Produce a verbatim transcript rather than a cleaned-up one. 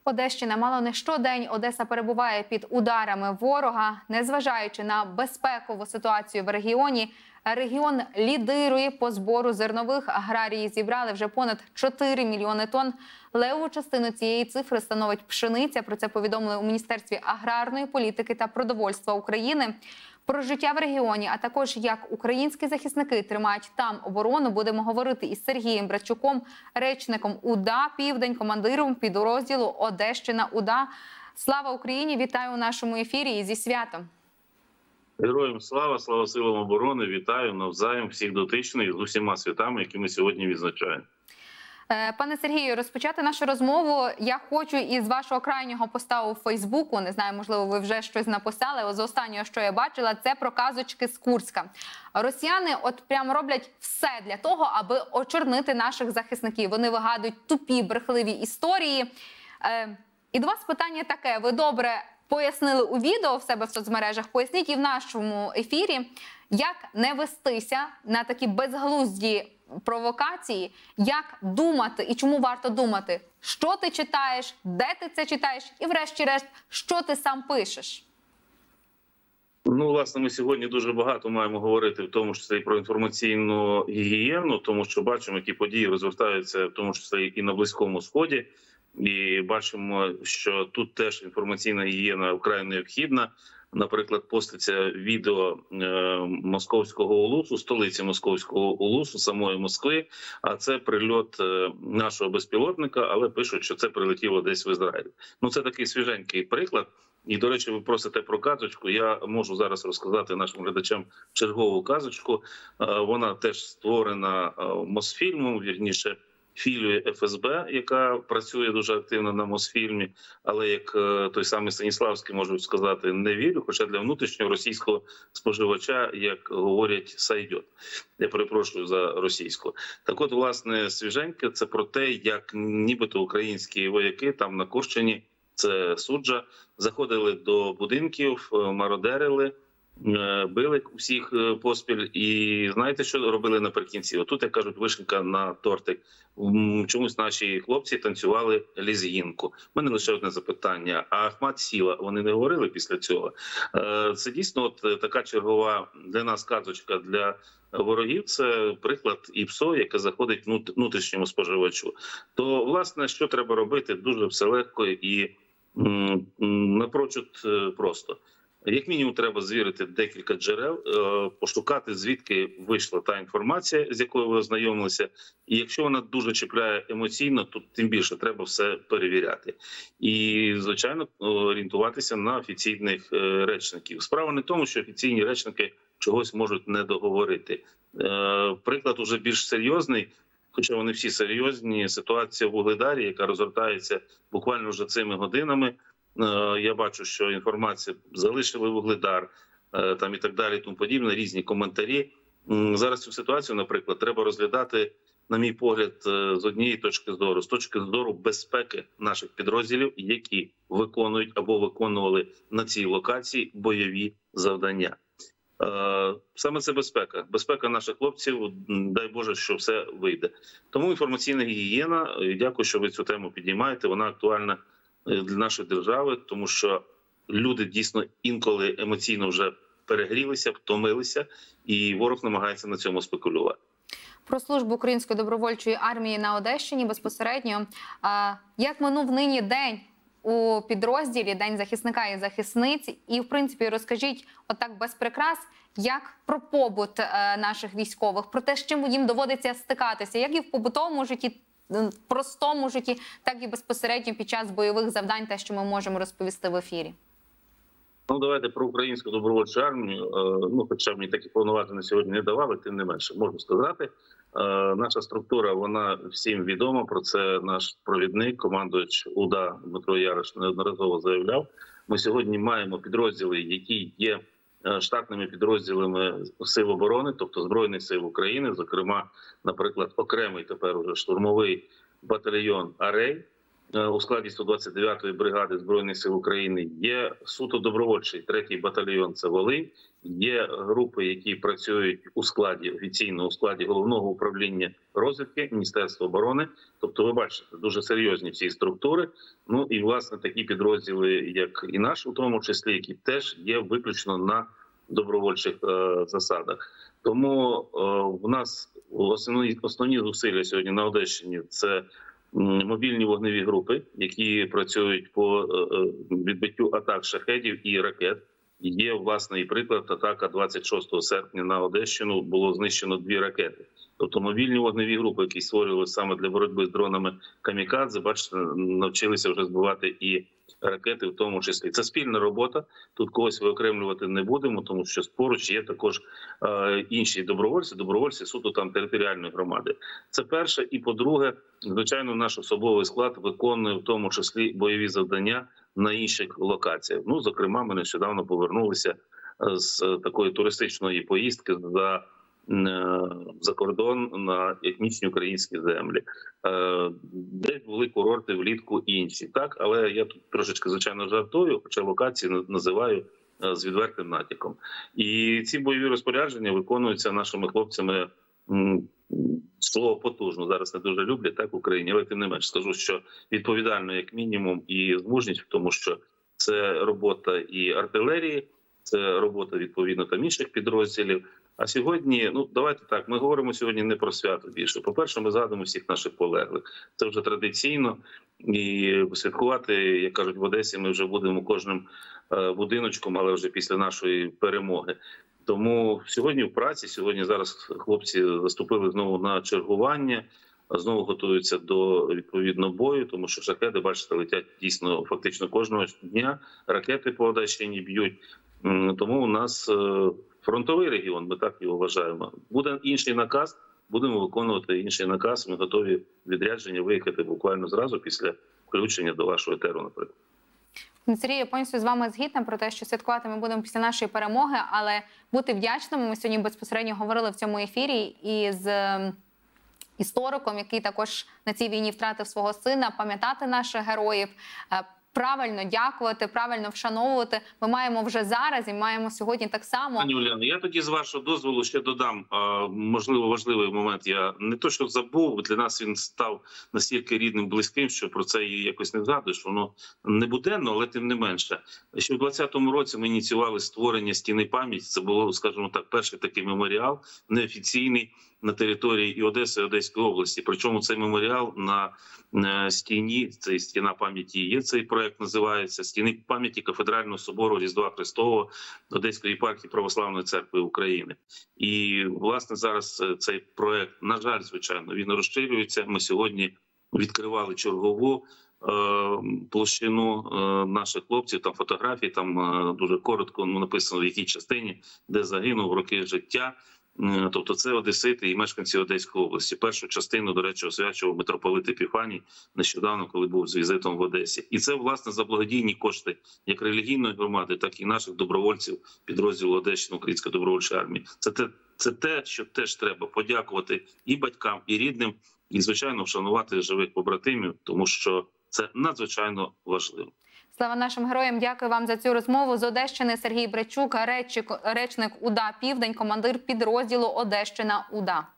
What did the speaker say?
Одещина мало не щодень. Одеса перебуває під ударами ворога. Незважаючи на безпекову ситуацію в регіоні, регіон лідирує по збору зернових. Аграрії зібрали вже понад чотири мільйони тонн. Левову частину цієї цифри становить пшениця. Про це повідомили у Міністерстві аграрної політики та продовольства України. Про життя в регіоні, а також як українські захисники тримають там оборону, будемо говорити із Сергієм Братчуком, речником УДА «Південь», командиром підрозділу «Одещина УДА». Слава Україні! Вітаю у нашому ефірі і зі святом! Героям слава, слава силам оборони! Вітаю навзаєм всіх дотичних з усіма святами, які ми сьогодні відзначаємо. Пане Сергію, розпочати нашу розмову я хочу із вашого крайнього поста у Фейсбуку. Не знаю, можливо, ви вже щось написали, але з останнього, що я бачила, це про казочки з Курська. Росіяни от прямо роблять все для того, аби очорнити наших захисників. Вони вигадують тупі, брехливі історії. І до вас питання таке. Ви добре пояснили у відео в себе в соцмережах, поясніть і в нашому ефірі, як не вестися на такі безглузді провокації, як думати і чому варто думати, що ти читаєш, де ти це читаєш і врешті-решт, що ти сам пишеш. Ну, власне, ми сьогодні дуже багато маємо говорити, в тому числі і про інформаційну гігієну, тому що бачимо, які події розвертаються, в тому числі і на Близькому Сході. І бачимо, що тут теж інформаційна гігієна вкрай необхідна. Наприклад, поститься відео е, московського улусу, столиці московського улусу, самої Москви, а це прильот е, нашого безпілотника, але пишуть, що це прилетіло десь в Ізраїль. Ну, це такий свіженький приклад. І, до речі, ви просите про казочку. Я можу зараз розказати нашим глядачам чергову казочку. Е, вона теж створена е, Мосфільмом, вірніше, філією еф ес бе, яка працює дуже активно на Мосфільмі, але, як той самий Станіславський, можу сказати, не вірю, хоча для внутрішнього російського споживача, як говорять, сайдьот. Я перепрошую за російську. Так от, власне, свіженьке – це про те, як нібито українські вояки там на Курщині, це Суджа, заходили до будинків, мародерили, били всіх поспіль. І знаєте, що робили наприкінці? Отут, як кажуть, вишенька на тортик. Чомусь наші хлопці танцювали лезгінку. У мене лише одне запитання. А Ахмат Сіла, вони не говорили після цього? Це дійсно от така чергова для нас казочка для ворогів. Це приклад ІПСО, яке заходить внутрішньому споживачу. То, власне, що треба робити? Дуже все легко і напрочуд просто. Як мінімум, треба звірити декілька джерел, пошукати, звідки вийшла та інформація, з якою ви ознайомилися. І якщо вона дуже чіпляє емоційно, то тим більше треба все перевіряти. І, звичайно, орієнтуватися на офіційних речників. Справа не в тому, що офіційні речники чогось можуть не договорити. Приклад уже більш серйозний, хоча вони всі серйозні, ситуація в Вугледарі, яка розгортається буквально вже цими годинами. Я бачу, що інформація залишили Вугледар, там і так далі, і тому подібне, різні коментарі. Зараз цю ситуацію, наприклад, треба розглядати, на мій погляд, з однієї точки зору, з точки зору безпеки наших підрозділів, які виконують або виконували на цій локації бойові завдання. Саме це безпека. Безпека наших хлопців, дай Боже, що все вийде. Тому інформаційна гігієна, дякую, що ви цю тему піднімаєте, вона актуальна для нашої держави, тому що люди дійсно інколи емоційно вже перегрілися, втомилися, і ворог намагається на цьому спекулювати. Про службу Української добровольчої армії на Одещині безпосередньо. Як минув нині день у підрозділі, День захисника і захисниць? І, в принципі, розкажіть отак без прикрас, як про побут наших військових, про те, з чим їм доводиться стикатися, як і в побутовому житті, в простому житті, так і безпосередньо під час бойових завдань, те, що ми можемо розповісти в ефірі. Ну, давайте про Українську добровольчу армію. Ну, хоча мені такі повноваження сьогодні не давали, тим не менше, можу сказати. Наша структура, вона всім відома, про це наш провідник, командувач УДА Дмитро Ярош неодноразово заявляв. Ми сьогодні маємо підрозділи, які є штатними підрозділами Сил оборони, тобто Збройних сил України, зокрема, наприклад, окремий тепер уже штурмовий батальйон «Арей», у складі сто двадцять дев'ятої бригади Збройних сил України, є суто добровольчий третій батальйон, це Волинь, є групи, які працюють у складі, офіційно у складі Головного управління розвідки Міністерства оборони. Тобто ви бачите, дуже серйозні всі структури. Ну і, власне, такі підрозділи, як і наш, у тому числі, які теж є виключно на добровольчих е, засадах. Тому е, в нас основні, основні зусилля сьогодні на Одещині – це мобільні вогневі групи, які працюють по відбиттю атак шахедів і ракет. Є, власне, і приклад, атака двадцять шостого серпня на Одещину, було знищено дві ракети. Тобто мобільні вогневі групи, які створювалися саме для боротьби з дронами камікадзе, бачите, навчилися вже збивати і ракети в тому числі. Це спільна робота, тут когось виокремлювати не будемо, тому що поруч є також е, інші добровольці, добровольці суто там територіальної громади. Це перше. І по-друге, звичайно, наш особовий склад виконує в тому числі бойові завдання на інших локаціях. Ну, зокрема, ми нещодавно повернулися з такої туристичної поїздки за за кордон на етнічні українські землі. Десь були курорти влітку інші. Так, але я тут трошечки, звичайно, жартую, хоча локації називаю з відвертим натяком. І ці бойові розпорядження виконуються нашими хлопцями, слово потужно, зараз не дуже люблять так в Україні, але тим не менш скажу, що відповідально як мінімум і з мужністю, тому що це робота і артилерії, це робота відповідно там інших підрозділів. А сьогодні, ну давайте так, ми говоримо сьогодні не про свято більше. По-перше, ми згадуємо всіх наших полеглих. Це вже традиційно. І святкувати, як кажуть, в Одесі ми вже будемо кожним будиночком, але вже після нашої перемоги. Тому сьогодні в праці, сьогодні зараз хлопці заступили знову на чергування, знову готуються до відповідно бою, тому що шахеди, бачите, летять дійсно фактично кожного дня, ракети по Одещині б'ють. Тому у нас фронтовий регіон, ми так його вважаємо. Буде інший наказ, будемо виконувати інший наказ. Ми готові відрядження виїхати буквально зразу після включення до вашого етеру, наприклад. Сергій, я повністю з вами згідна про те, що святкувати ми будемо після нашої перемоги, але бути вдячними. Ми сьогодні безпосередньо говорили в цьому ефірі із істориком, який також на цій війні втратив свого сина, пам'ятати наших героїв, правильно дякувати, правильно вшановувати. Ми маємо вже зараз і маємо сьогодні так само. Пані Уляно, я тоді з вашого дозволу ще додам, можливо, важливий момент. Я не то, що забув, для нас він став настільки рідним, близьким, що про це якось не згадуєш. Воно не буденно, але тим не менше. Ще в двадцятому році ми ініціювали створення стіни пам'яті. Це було, скажімо так, перший такий меморіал, неофіційний, на території і Одеси, і Одеської області. Причому цей меморіал на стіні, це стіна пам'яті є, цей проект називається «Стіни пам'яті Кафедрального собору Різдва Христового Одеської єпархії Православної церкви України». І, власне, зараз цей проект, на жаль, звичайно, він розширюється. Ми сьогодні відкривали чергову площину наших хлопців, там фотографії, там дуже коротко написано, в якій частині, де загинув в роки життя. Тобто це одесити і мешканці Одеської області. Першу частину, до речі, освячував митрополит Епіфаній нещодавно, коли був з візитом в Одесі. І це, власне, за благодійні кошти як релігійної громади, так і наших добровольців підрозділу Одещина Української добровольчої армії. Це те, це те, що теж треба подякувати і батькам, і рідним, і, звичайно, вшанувати живих побратимів, тому що це надзвичайно важливо. Слава нашим героям! Дякую вам за цю розмову. З Одещини Сергій Бречук, речник УДА «Південь», командир підрозділу Одещина УДА.